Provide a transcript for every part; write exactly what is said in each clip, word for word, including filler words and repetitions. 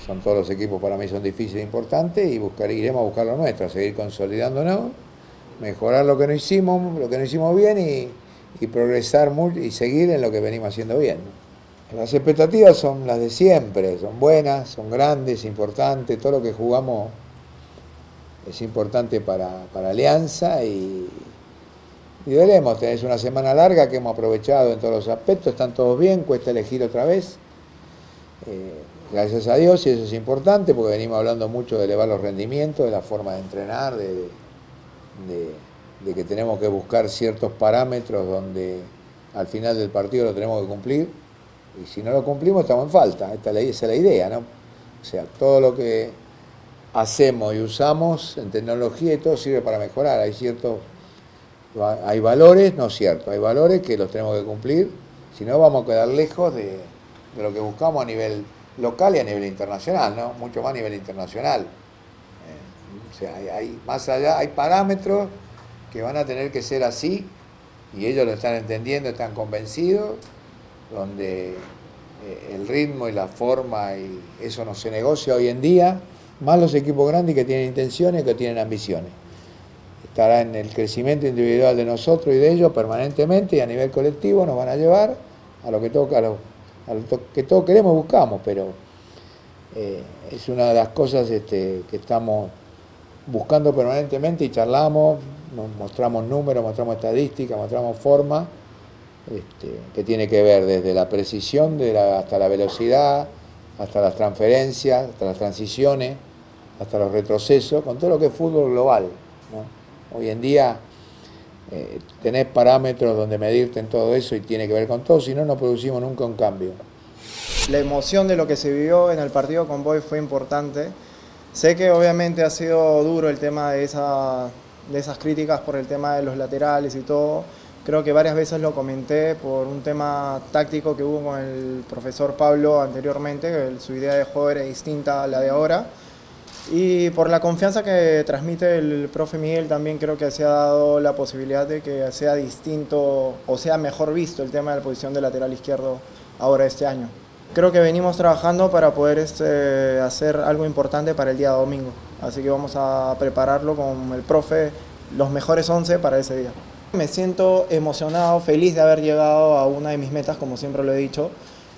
son todos los equipos para mí son difíciles e importantes y buscar, iremos a buscar lo nuestro, a seguir consolidándonos, mejorar lo que no hicimos, lo que no hicimos bien y, y progresar mucho y seguir en lo que venimos haciendo bien. Las expectativas son las de siempre, son buenas, son grandes, importantes, todo lo que jugamos es importante para, para Alianza y, y veremos, tenés una semana larga que hemos aprovechado en todos los aspectos, están todos bien, cuesta elegir otra vez. Eh, gracias a Dios, y eso es importante porque venimos hablando mucho de elevar los rendimientos, de la forma de entrenar, de, de, de que tenemos que buscar ciertos parámetros donde al final del partido lo tenemos que cumplir y si no lo cumplimos estamos en falta, esta es la, esa es la idea, ¿no? O sea, todo lo que hacemos y usamos en tecnología y todo sirve para mejorar, hay ciertos, hay valores, no es cierto, hay valores que los tenemos que cumplir, si no vamos a quedar lejos de, de lo que buscamos a nivel local y a nivel internacional, ¿no? Mucho más a nivel internacional. Eh, o sea, hay, hay, más allá, hay parámetros que van a tener que ser así, y ellos lo están entendiendo, están convencidos, donde eh, el ritmo y la forma, y eso no se negocia hoy en día, más los equipos grandes que tienen intenciones, que tienen ambiciones. Estará en el crecimiento individual de nosotros y de ellos permanentemente, y a nivel colectivo nos van a llevar a lo que toca, a lo, a lo que todos queremos y buscamos, pero eh, es una de las cosas este, que estamos buscando permanentemente y charlamos, nos mostramos números, mostramos estadísticas, mostramos forma, este, que tiene que ver desde la precisión de la, hasta la velocidad, hasta las transferencias, hasta las transiciones, hasta los retrocesos, con todo lo que es fútbol global, ¿no? Hoy en día eh, tenés parámetros donde medirte en todo eso y tiene que ver con todo, si no, no producimos nunca un cambio. La emoción de lo que se vivió en el partido con Boys fue importante. Sé que obviamente ha sido duro el tema de, esa, de esas críticas por el tema de los laterales y todo. Creo que varias veces lo comenté por un tema táctico que hubo con el profesor Pablo anteriormente, que su idea de juego era distinta a la de ahora. Y por la confianza que transmite el profe Miguel también creo que se ha dado la posibilidad de que sea distinto o sea mejor visto el tema de la posición de lateral izquierdo ahora este año. Creo que venimos trabajando para poder este, hacer algo importante para el día domingo. Así que vamos a prepararlo con el profe, los mejores once para ese día. Me siento emocionado, feliz de haber llegado a una de mis metas, como siempre lo he dicho.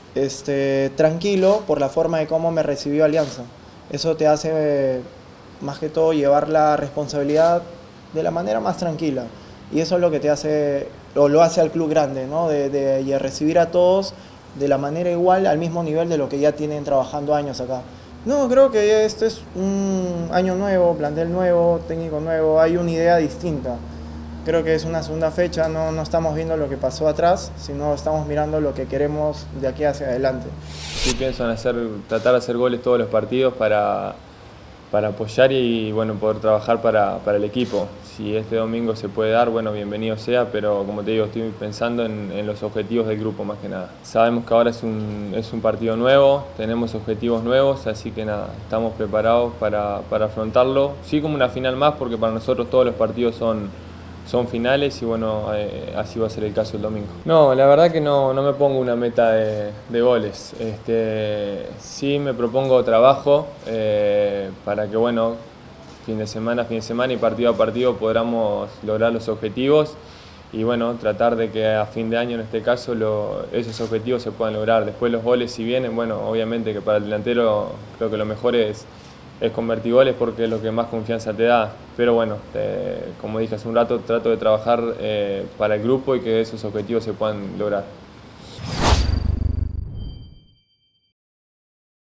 Este, tranquilo por la forma de cómo me recibió Alianza. Eso te hace, más que todo, llevar la responsabilidad de la manera más tranquila. Y eso es lo que te hace, o lo hace al club grande, ¿no? De, de, de recibir a todos de la manera igual, al mismo nivel de lo que ya tienen trabajando años acá. No, creo que este es un año nuevo, plantel nuevo, técnico nuevo, hay una idea distinta. Creo que es una segunda fecha, no, no estamos viendo lo que pasó atrás, sino estamos mirando lo que queremos de aquí hacia adelante. Sí, pienso en hacer, tratar de hacer goles todos los partidos para, para apoyar y bueno, poder trabajar para, para el equipo. Si este domingo se puede dar, bueno, bienvenido sea, pero como te digo, estoy pensando en, en los objetivos del grupo más que nada. Sabemos que ahora es un, es un partido nuevo, tenemos objetivos nuevos, así que nada, estamos preparados para, para afrontarlo. Sí, como una final más, porque para nosotros todos los partidos son... son finales y bueno, eh, así va a ser el caso el domingo. No, la verdad que no, no me pongo una meta de, de goles. Este, sí me propongo trabajo eh, para que bueno, fin de semana, fin de semana y partido a partido podamos lograr los objetivos y bueno, tratar de que a fin de año en este caso lo, esos objetivos se puedan lograr. Después los goles si vienen, bueno, obviamente que para el delantero creo que lo mejor es es convertir goles porque es lo que más confianza te da, pero bueno, eh, como dije hace un rato, trato de trabajar eh, para el grupo y que esos objetivos se puedan lograr.